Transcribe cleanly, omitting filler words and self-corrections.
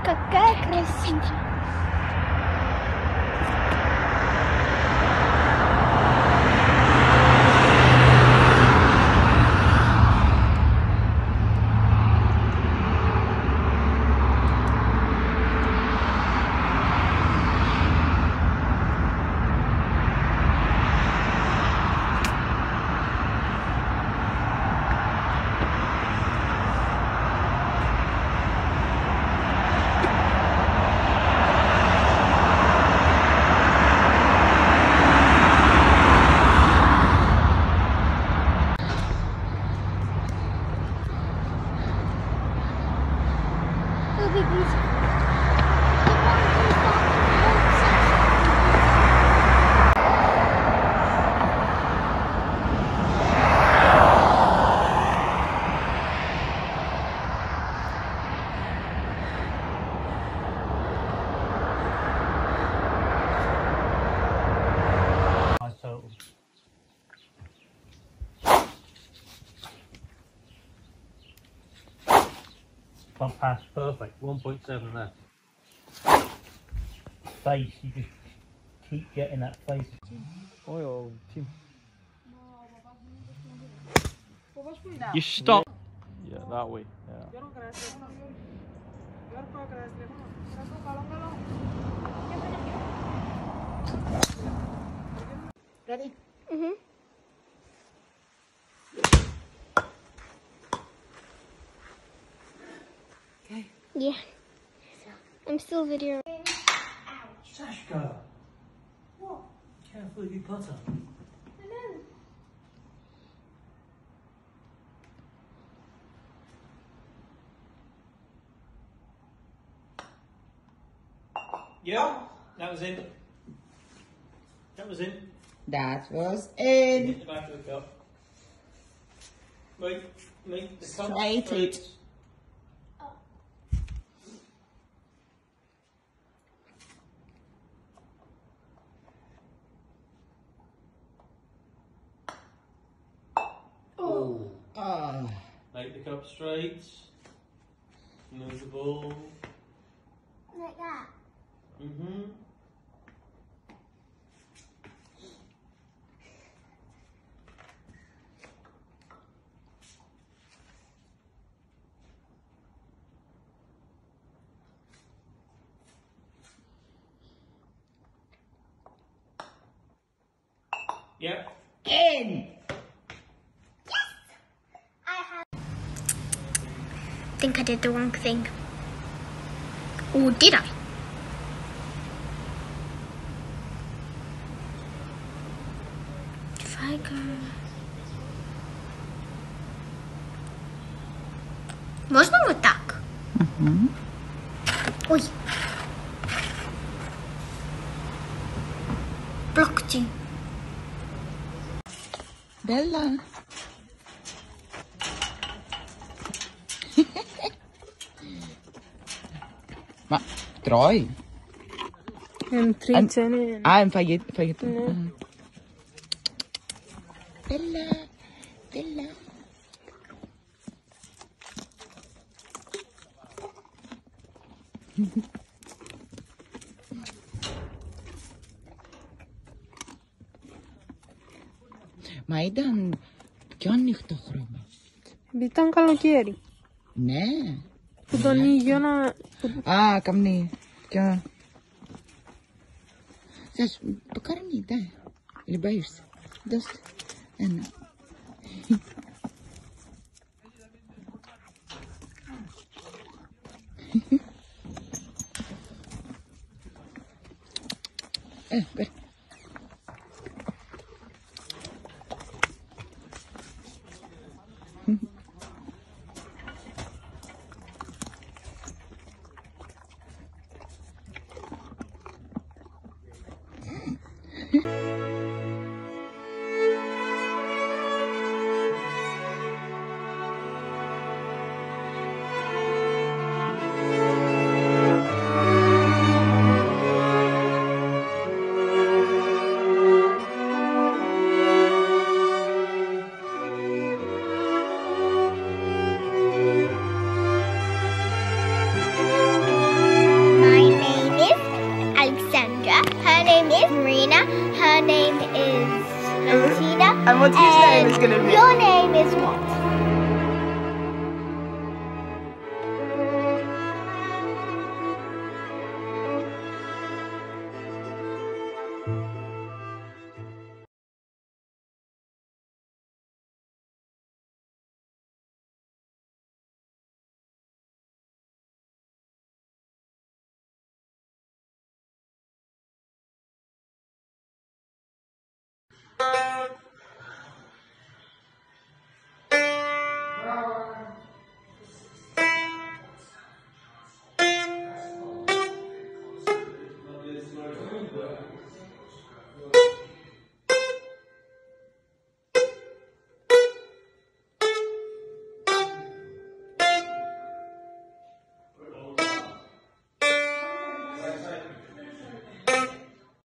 Какая красивая. Front pass perfect, 1.7 there. Face, you just keep getting that face. Oh, Tim. You stop. Yeah, that way. Yeah. Ready? Okay. Yeah. I'm still videoing. Sashka! What? Careful with your putter. I know. Yeah, that was in. That was in. That was in. Hit the back of the cup. Wait, make the cup Straight straight. it. Oh. Oh. Make the cup straight. Move the ball. Like that. Mm-hmm. Yep. In. I think I did the wrong thing. Or did I? If I go... Можно вот так? Ой. Локти. Bella. Ma, Troy. I'm forget. Bella. Bella. Μα ήταν πιο ανοιχτό χρώμα. Ήταν καλοκαίρι. Ναι. Που τον ήλιο να... Α, καμνή. Πιο... Σας, покорми, да. Или боишься? Дост. Ένα. Бери.